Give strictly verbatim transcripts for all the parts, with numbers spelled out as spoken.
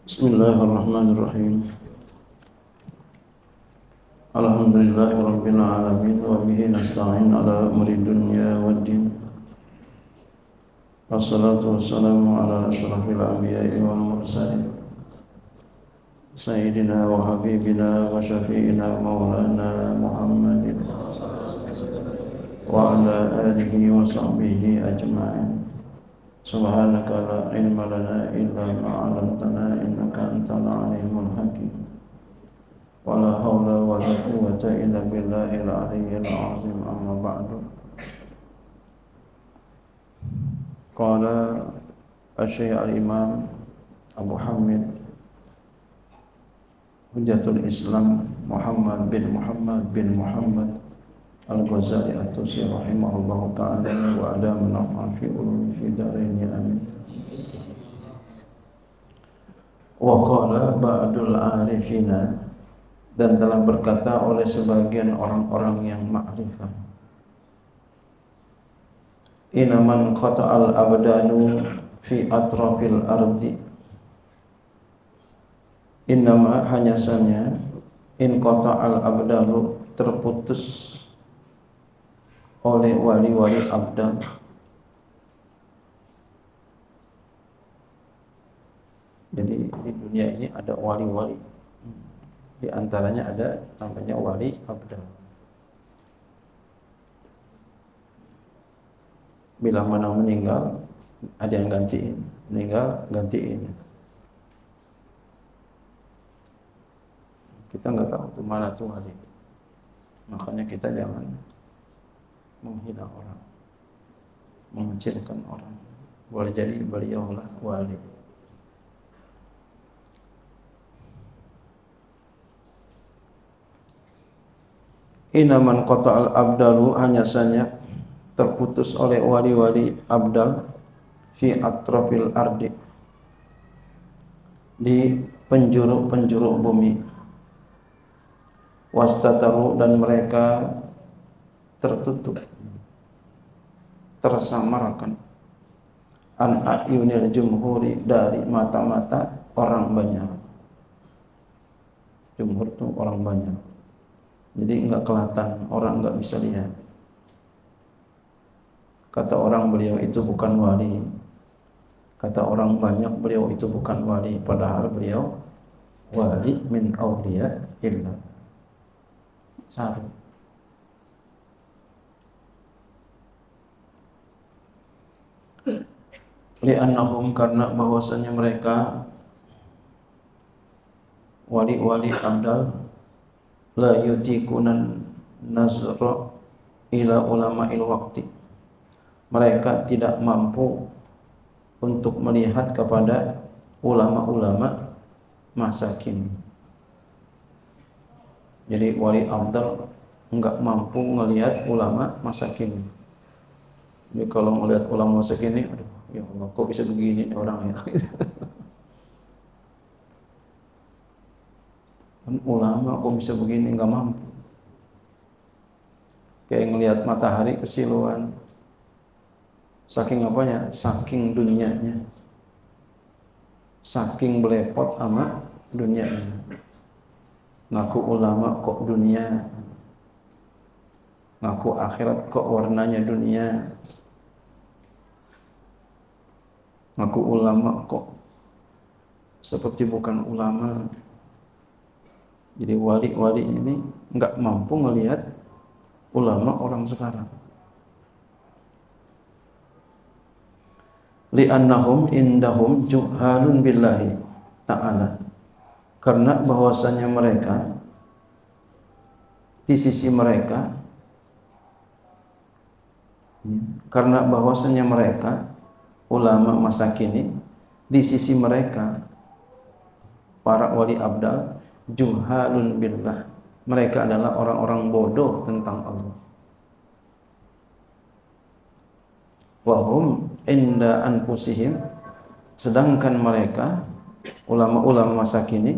Bismillahirrahmanirrahim. Alhamdulillahirabbil alamin wa bihi nasta'in ala umuri dunya waddin. Wassalatu wassalamu ala asyrafil anbiya'i wal mursalin. Sayyidina wa habibina wa syafi'ina maulana Muhammadin wa ala alihi wa sahbihi ajma'in. Subhanaka la ilma lana illa ma 'allamtana innaka antal alimul hakim. Wala haula wala quwwata illa billahil aliyyil azim. Amma ba'du. Qala Asy-Syaikh al-Imam Abu Hamid Hujjatul Islam Muhammad bin Muhammad bin Muhammad Al-Ghazali At-Tusi rahimahullahu ta'ala wa adam nafa'a fi ulumi fi darain amin. Wa qala ba'dul arifina, dan telah berkata oleh sebagian orang-orang yang ma'rifah, inaman qata'al abdanu fi atrafil ardi, innama hanyasanya in qata'al abdalu terputus oleh wali-wali abdal, jadi di dunia ini ada wali-wali, di antaranya ada namanya wali abdal. Bila mana meninggal, ada yang gantiin, meninggal gantiin. Kita nggak tahu tuh mana tuh wali, makanya kita jangan menghina orang, mengecilkan orang. Boleh jadi beliaulah wali. Inaman qata'al abdalu, hanya saja terputus oleh wali-wali abdal fi atrafil ardi, di penjuru-penjuru bumi, wastataru, dan mereka tertutup, tersamarkan, an ayunil jumhuri, dari mata-mata orang banyak. Jumhur itu orang banyak, jadi enggak kelihatan, orang enggak bisa lihat. Kata orang beliau itu bukan wali, kata orang banyak beliau itu bukan wali, padahal beliau wali min awliya illah. Saru. Li'annahum, karena bahwasanya mereka wali-wali abdal, la yutikunan nazra ila ulama'il waqti, mereka tidak mampu untuk melihat kepada ulama-ulama masa kini. Jadi wali abdal enggak mampu melihat ulama masa kini. Jadi kalau melihat ulama masa kini, aduh, ya Allah, kok bisa begini nih orang ya? Ulama kok bisa begini, enggak mampu. Kayak ngelihat matahari kesiluan. Saking apanya? Saking dunianya. Saking belepot sama dunianya. Ngaku ulama kok dunia. Ngaku akhirat kok warnanya dunia. Ngaku ulama kok seperti bukan ulama. Jadi wali-wali ini enggak mampu melihat ulama orang sekarang. Li'annahum indahum juhalun billahi ta'ala, karena bahwasanya mereka di sisi mereka karena bahwasanya mereka ulama masa kini di sisi mereka para wali abdal juhalun billah, mereka adalah orang-orang bodoh tentang Allah. Wahum inda anfusihim, sedangkan mereka ulama-ulama masa kini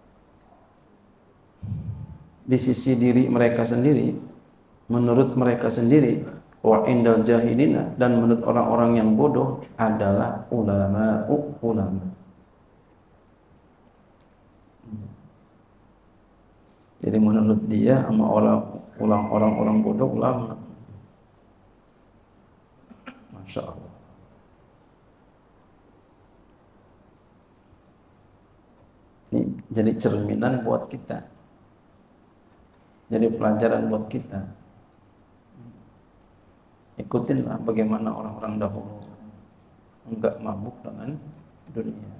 di sisi diri mereka sendiri, menurut mereka sendiri, wa indal jahilina, dan menurut orang-orang yang bodoh adalah ulama ulama. Jadi menurut dia sama orang ulang orang-orang bodoh ulama. Masya Allah. Ini jadi cerminan buat kita. Jadi pelajaran buat kita. Ikutinlah bagaimana orang-orang dahulu enggak mabuk dengan dunia.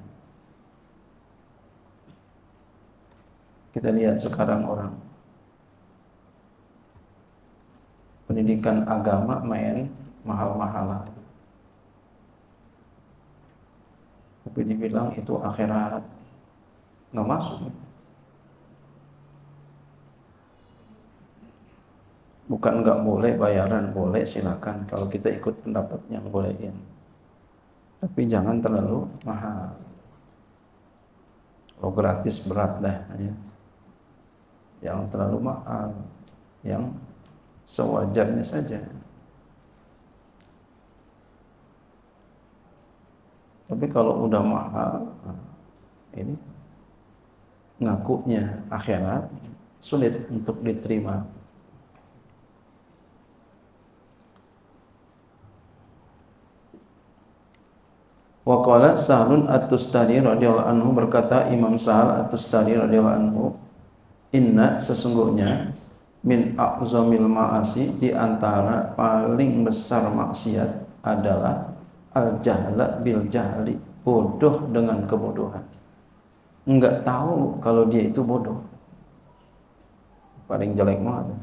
Kita lihat sekarang orang pendidikan agama main mahal-mahalan, tapi dibilang itu akhirat, nggak masuk. Bukan nggak boleh bayaran, boleh silakan kalau kita ikut pendapat yang bolehin, tapi jangan terlalu mahal. Kalau gratis berat dah ya. Yang terlalu mahal, yang sewajarnya saja. Tapi kalau udah mahal, ini ngakunya akhirat sulit untuk diterima. Wa qala Sahlun At-Tustari radhiyallahu anhu, berkata Imam Sahal At-Tustari radhiyallahu anhu, inna sesungguhnya min a'zamil ma'asi, di antara paling besar maksiat adalah al-jahla bil jahli, bodoh dengan kebodohan. Enggak tahu kalau dia itu bodoh. Paling jelek banget.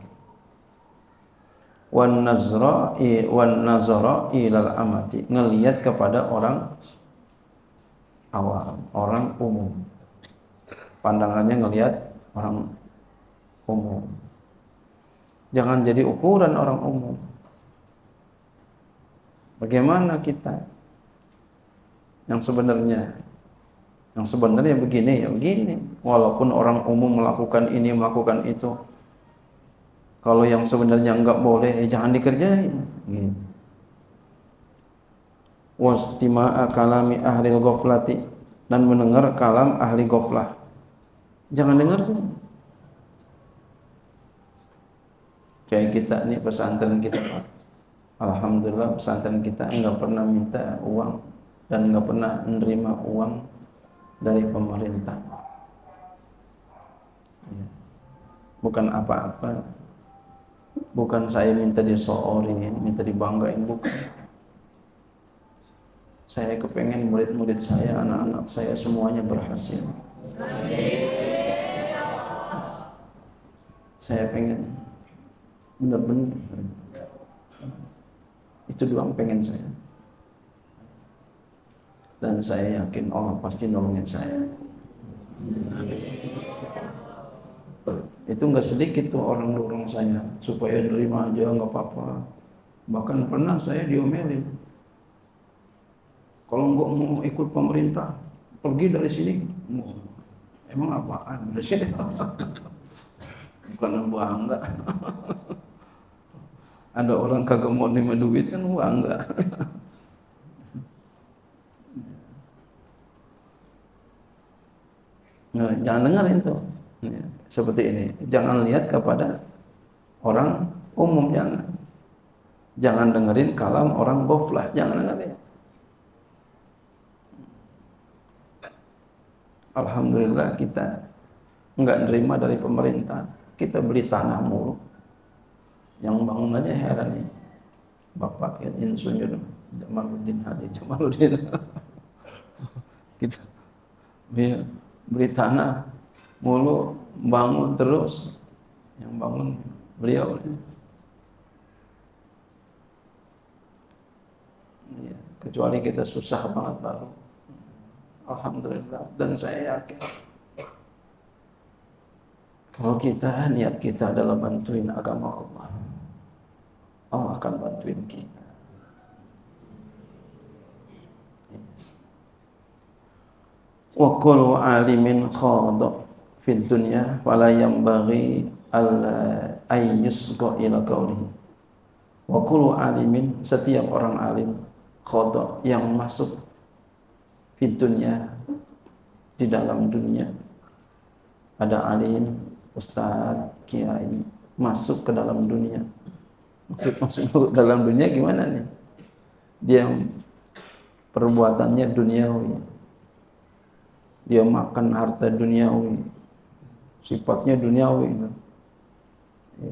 Wan nazra wan nazara ilal amati, ngelihat kepada orang awam, orang umum. Pandangannya ngelihat orang umum. Jangan jadi ukuran orang umum. Bagaimana kita yang sebenarnya? Yang sebenarnya begini ya begini. Walaupun orang umum melakukan ini, melakukan itu, kalau yang sebenarnya enggak boleh, ya jangan dikerjain. Gitu. Wastima'a kalami ahli ghaflati, dan mendengar kalam ahli ghaflah. Jangan dengar. Kayak kita nih, pesantren kita, alhamdulillah pesantren kita enggak pernah minta uang dan enggak pernah menerima uang dari pemerintah. Bukan apa-apa, bukan saya minta disoorin, minta dibanggain, bukan. Saya kepengen murid-murid saya, anak-anak saya semuanya berhasil. Saya pengen benar-benar, itu doang pengen saya. Dan saya yakin Allah pasti nolongin saya. Itu enggak sedikit tuh orang dorong saya supaya nerima aja, enggak apa-apa. Bahkan pernah saya diomelin, kalau enggak mau ikut pemerintah, pergi dari sini. Emang apaan dari sini? Bukan bangga. Ada orang kagak mau nerima duit kan bangga. Nah, jangan dengerin tuh. Ya, seperti ini. Jangan lihat kepada orang umum, jangan. Jangan dengerin kalam orang ghaflah, jangan dengerin. Alhamdulillah kita enggak nerima dari pemerintah. Kita beli tanah mulu. Yang bangun aja heran nih. Bapak Insinyur Jamaluddin Haji Jamaluddin. Kita beli, beli tanah mulu, bangun terus. Yang bangun beliau. Ya, kecuali kita susah banget baru. Alhamdulillah. Dan saya yakin kalau kita, niat kita adalah bantuin agama Allah, Allah akan bantuin kita. Wa kullu alimin khada fid dunya fala yanbaghi alla ayyusqa ila qawlihi. Wa kullu alimin, setiap orang alim, khada, yang masuk fid dunya, di dalam dunia. Ada alim ustadz, kiai masuk ke dalam dunia. Maksud masuk masuk dalam dunia gimana nih? Dia perbuatannya duniawi. Dia makan harta duniawi. Sifatnya duniawi. Ya.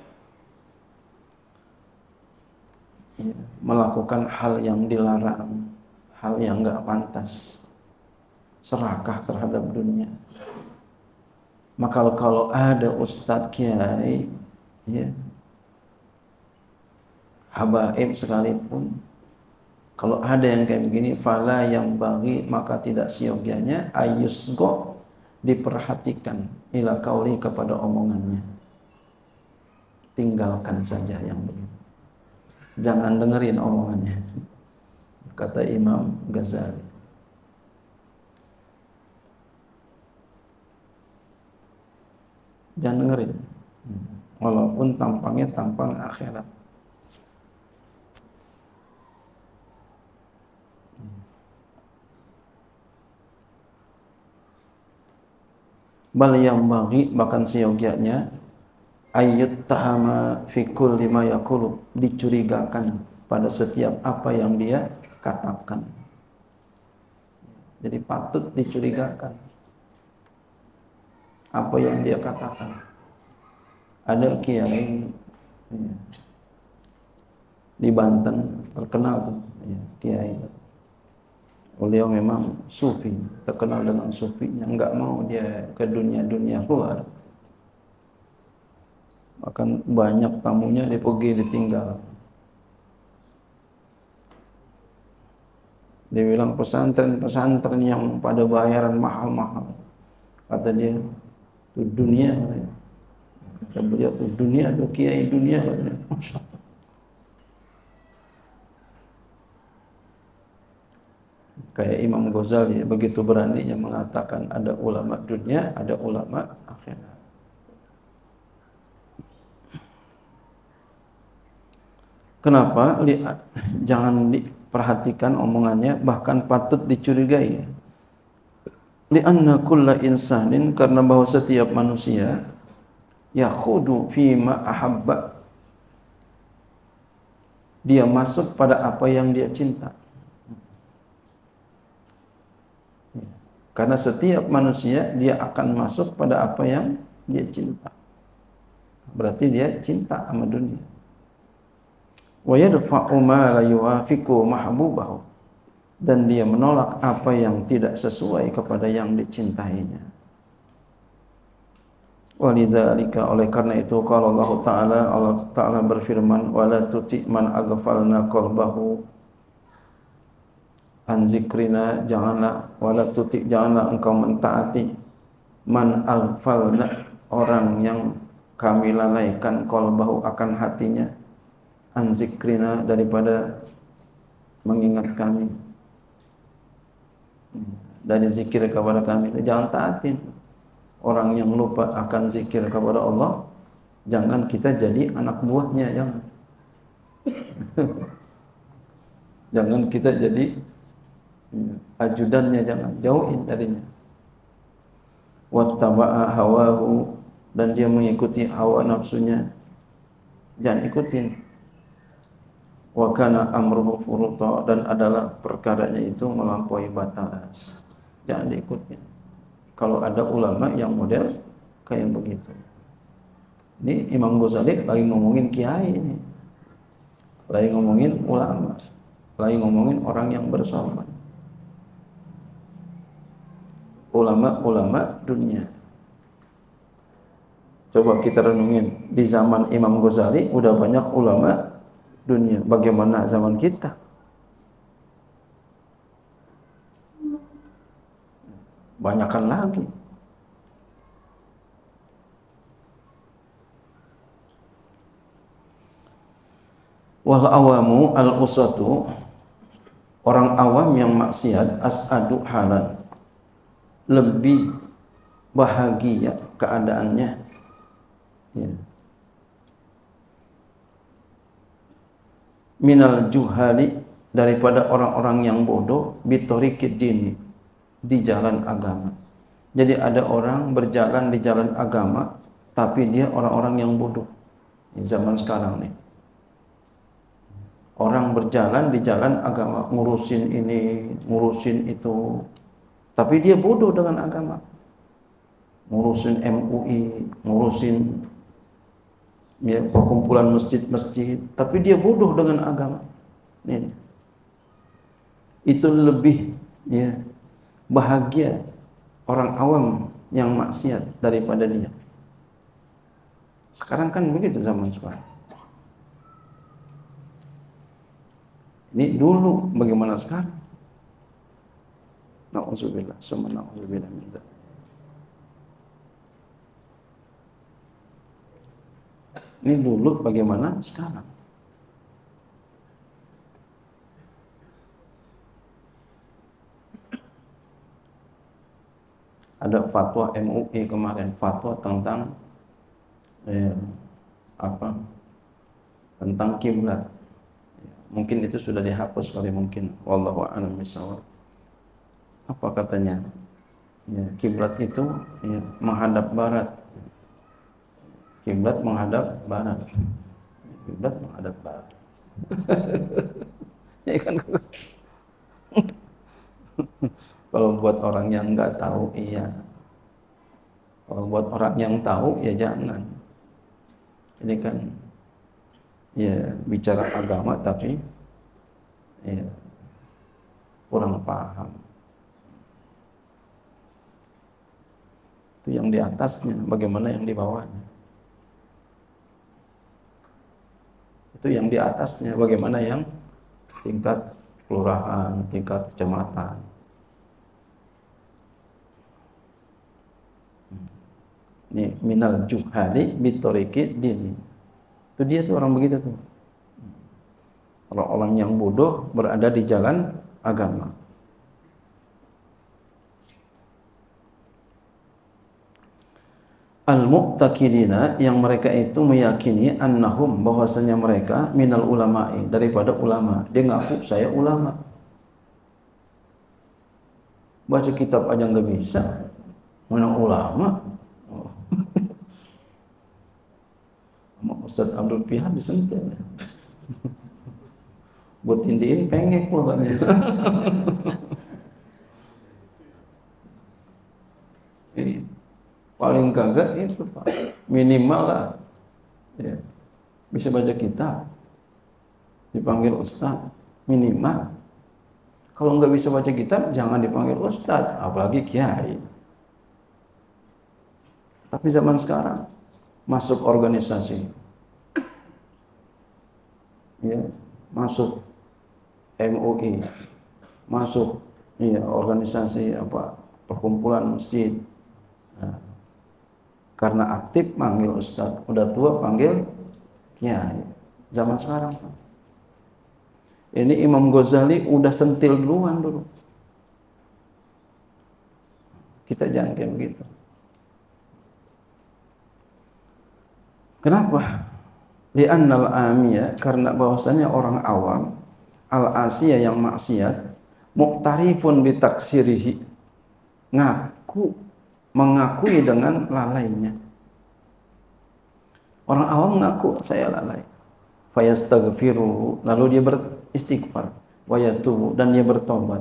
Ya. Melakukan hal yang dilarang, hal yang enggak pantas. Serakah terhadap dunia. Maka kalau ada ustadz, kiai, ya, habaib sekalipun, kalau ada yang kayak begini, fala yang bagi, maka tidak siogianya ayusgo, diperhatikan ila kauli, kepada omongannya. Tinggalkan saja yang begini, jangan dengerin omongannya, kata Imam Ghazali. Jangan dengerin, walaupun tampangnya tampang akhirat. Bal yang bagi, bahkan seyogianya ayat tahama fi kulli ma yaqulu, dicurigakan pada setiap apa yang dia katakan. Jadi patut dicurigakan apa yang dia katakan. Ada kiai ya, di Banten terkenal tuh, ya, kiai. Beliau memang sufi, terkenal dengan sufinya, enggak mau dia ke dunia-dunia luar. Bahkan banyak tamunya dia pergi ditinggal. Dia bilang pesantren-pesantren yang pada bayaran mahal-mahal, kata dia, itu dunia. Kata beliau tuh dunia, tuh kiai dunia. Masya Allah. Kayak Imam Ghazali begitu beraninya mengatakan ada ulama dunia, ada ulama akhirat. Kenapa? Jangan diperhatikan omongannya, bahkan patut dicurigai. Li'anna kulla insanin, karena bahwa setiap manusia yakhudu fima ahabba, dia masuk pada apa yang dia cinta. Karena setiap manusia dia akan masuk pada apa yang dia cinta. Berarti dia cinta sama dunia. Wa yadfa'u ma la yuwafiqu mahbubahu, dan dia menolak apa yang tidak sesuai kepada yang dicintainya. Walidzalika, oleh karena itu kalau Allah Ta'ala Allah Ta'ala berfirman, wala tuti man aghfalna qalbahu an zikrina, janganlah wala tuti, janganlah engkau mentaati man aghfalna, orang yang kami lalaikan qalbahu, akan hatinya, an zikrina, daripada mengingat kami, dari zikir kepada kami. Jangan taatin orang yang lupa akan zikir kepada Allah. Jangan kita jadi anak buahnya, jangan. Jangan kita jadi ajudannya, jangan, jauhin darinya. Wattaba'a hawahu, dan dia mengikuti hawa nafsunya, jangan ikutin. Wa kana amruhu furuta, dan adalah perkaranya itu melampaui batas, jangan diikuti. Kalau ada ulama yang model kayak begitu. Ini Imam Ghazali lagi ngomongin kiai ini, lagi ngomongin ulama, lagi ngomongin orang yang bersolat, ulama-ulama dunia. Coba kita renungin, di zaman Imam Ghazali udah banyak ulama dunia, bagaimana zaman kita? Banyakan lagi. Wal awamu al usatu, orang awam yang maksiat, as'adu halan, lebih bahagia keadaannya, ya, minal juhali, daripada orang-orang yang bodoh, bitorikid dini, di jalan agama. Jadi ada orang berjalan di jalan agama, tapi dia orang-orang yang bodoh. Di zaman sekarang nih, orang berjalan di jalan agama, ngurusin ini, ngurusin itu, tapi dia bodoh dengan agama. Ngurusin M U I, ngurusin ya, perkumpulan masjid-masjid, tapi dia bodoh dengan agama. Ini. Itu lebih ya, bahagia orang awam yang maksiat daripada dia. Sekarang kan begitu zaman sekarang. Ini dulu, bagaimana sekarang? Na'udzubillah, summa na'udzubillah min dzalik. Ini dulu, bagaimana sekarang? Ada fatwa M U I kemarin, fatwa tentang eh, apa? Tentang kiblat. Mungkin itu sudah dihapus kali mungkin. Wallahu a'lam bishawab. Apa katanya? Ya, kiblat itu ya, menghadap barat. Kiblat menghadap barat. Kiblat menghadap barat. Ya kan? Kalau buat orang yang nggak tahu, iya. Kalau buat orang yang tahu, ya jangan. Ini kan ya bicara agama tapi ya kurang paham. Itu yang di atasnya, bagaimana yang di bawahnya. Itu yang di atasnya, bagaimana yang tingkat kelurahan, tingkat kecamatan. Ini minal juhali bitoriki dini. Itu dia tuh orang begitu tuh. Orang-orang yang bodoh berada di jalan agama. Al-muqtaqidina, yang mereka itu meyakini annahum, bahwasanya mereka minal ulama'i, daripada ulama. Dia ngaku saya ulama. Baca kitab aja nggak bisa, mana ulama? Oh. Ustaz Abdul Pihak disentuh. Buat tindiin pengek pokoknya. Ini paling kagak itu Pak, minimal lah ya, bisa baca kitab, dipanggil ustaz minimal. Kalau nggak bisa baca kitab jangan dipanggil ustaz, apalagi kiai. Tapi zaman sekarang masuk organisasi, ya, masuk M U I, masuk ya, organisasi apa perkumpulan masjid. Nah, karena aktif panggil ustaz, udah tua panggil kiai. Zaman sekarang ini Imam Ghazali udah sentil duluan dulu. Kita jangan kayak begitu. Kenapa? Li'annal amiyah, karena bahwasanya orang awam, al-asiyah yang maksiat, muqtarifun bitaksirihi, ngaku mengakui dengan lalainya. Orang awam mengaku saya lalai. Fayastaghfiru, lalu dia beristighfar, wa yatubu, dan dia bertobat.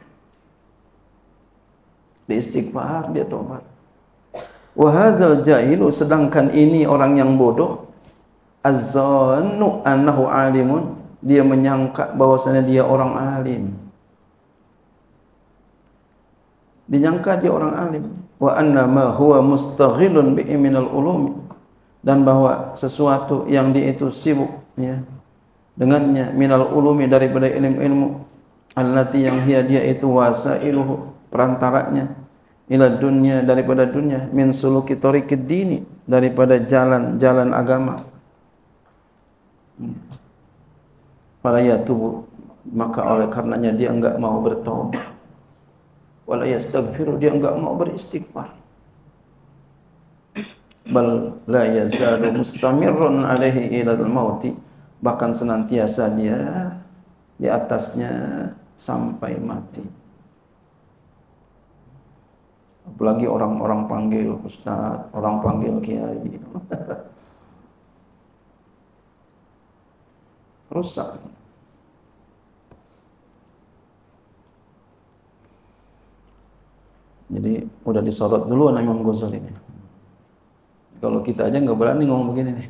Dia istighfar, dia tobat. Wa hadzal jahilu, sedangkan ini orang yang bodoh, azzannu annahu alimun, dia menyangka bahwasanya dia orang alim. Dinyangka dia orang alim. Wa anna ma huwa mustaghilun bi minal ulumi, dan bahwa sesuatu yang dia itu sibuk ya dengannya minal ulumi, daripada ilmu-ilmu, allati yang hiya dia itu wasailuhu, perantaranya, ila dunya, daripada dunia, min suluki tariqid dini, daripada jalan-jalan agama. Fala yatubu, maka oleh karenanya dia enggak mau bertobat. Wala yastaghfiru, dia enggak mau beristighfar. Bal la yazalu mustamirrun alaihi ilal mauti, bahkan senantiasa dia di atasnya sampai mati. Apalagi orang-orang panggil ustaz, orang panggil kiai. Rusak. Jadi udah disorot dulu Imam Ghazali ini. Kalau kita aja nggak berani ngomong begini nih.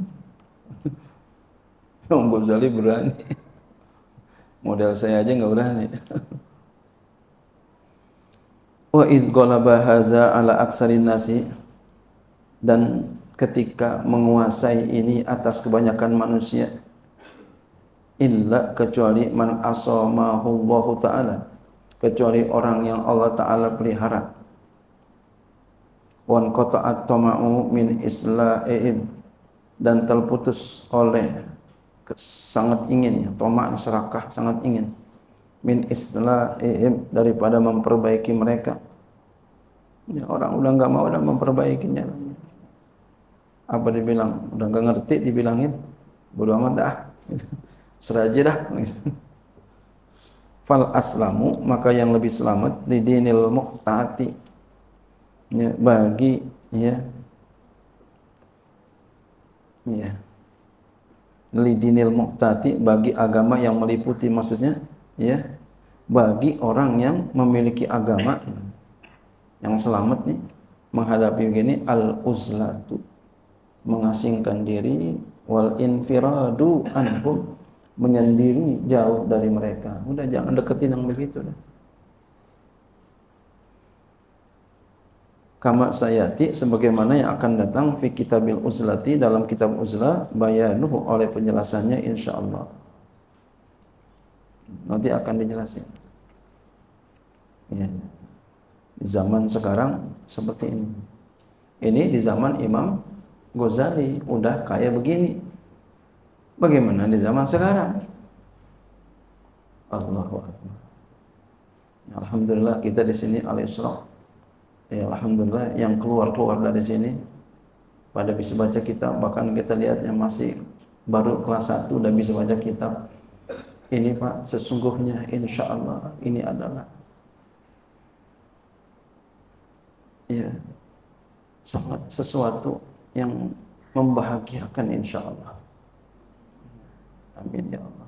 Imam Ghazali berani. Model saya aja nggak berani. Wa iz ghalaba haza ala aksarin nasi, dan ketika menguasai ini atas kebanyakan manusia, illa kecuali man asamahu Allah Ta'ala, kecuali orang yang Allah Ta'ala pelihara, wan qata'at tama'u min isla'ihim, dan terputus oleh sangat ingin, tamak serakah sangat ingin, min isla'ihim, daripada memperbaiki mereka. Ya, orang udah nggak mau udah memperbaikinya. Apa dibilang? Udah nggak ngerti dibilangin, bodo amat dah. Seraja dah. Fal aslamu, maka yang lebih selamat di dinil muqtati, ya, bagi ya ya lidinil muqtati, bagi agama yang meliputi, maksudnya ya bagi orang yang memiliki agama yang selamat nih menghadapi begini, al uzlatu, mengasingkan diri, wal infiradu anhum, menyendiri jauh dari mereka. Udah jangan deketin yang begitu dah. Kama sayati, sebagaimana yang akan datang fi kitabil uzlati, dalam kitab uzlah, bayanuhu, oleh penjelasannya insyaallah. Nanti akan dijelasin. Ya. Di zaman sekarang seperti ini. Ini di zaman Imam Ghazali udah kayak begini. Bagaimana di zaman sekarang? Allahu Akbar. Alhamdulillah kita di sini Al-Isra. Ya, alhamdulillah yang keluar-keluar dari sini pada bisa baca kitab, bahkan kita lihat yang masih baru kelas satu udah bisa baca kitab. Ini Pak, sesungguhnya insya Allah ini adalah ya sangat sesuatu yang membahagiakan insya Allah. Amin ya Allah.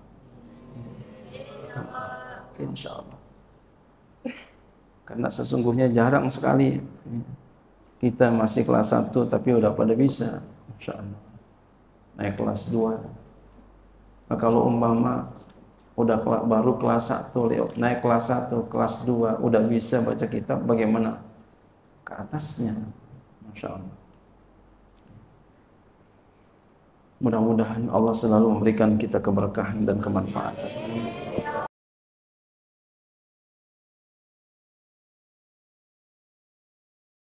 Insya Allah. Karena sesungguhnya jarang sekali kita masih kelas satu tapi udah pada bisa, insya Allah naik kelas dua. Nah, kalau umpama udah baru kelas satu, naik kelas satu, kelas dua udah bisa baca kitab, bagaimana ke atasnya? Masya Allah. Mudah-mudahan Allah selalu memberikan kita keberkahan dan kemanfaatan.